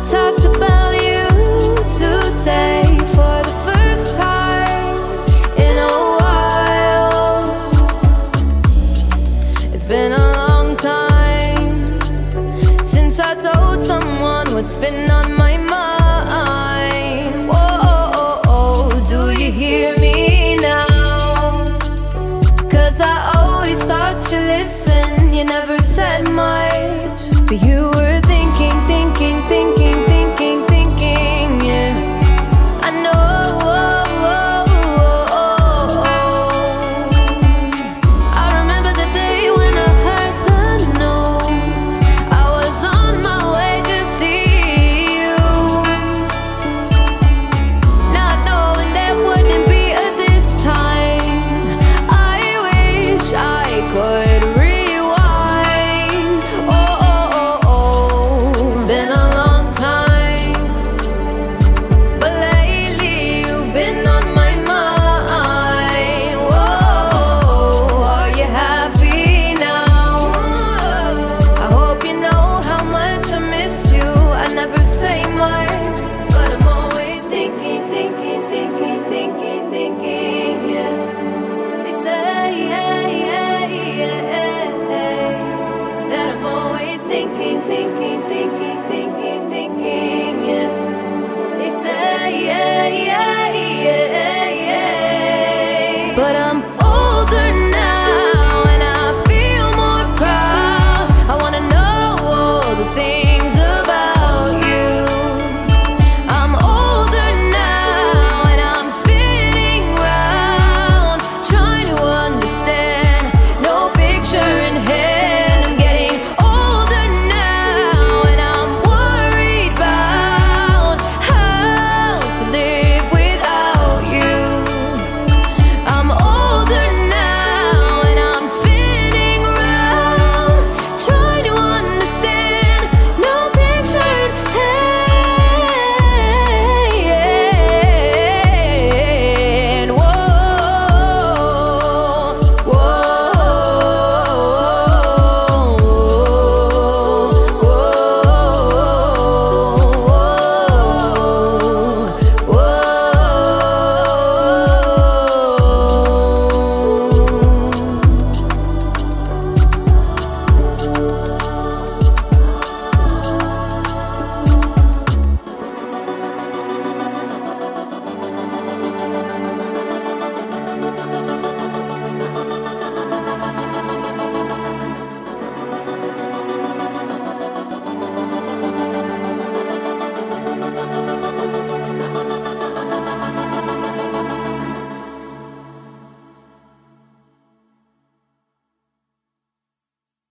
talked about you today for the first time in a while. It's been a long time since I told someone what's been on my mind. Whoa, do you hear me now? 'Cause I always thought you listened, you never said much, but you were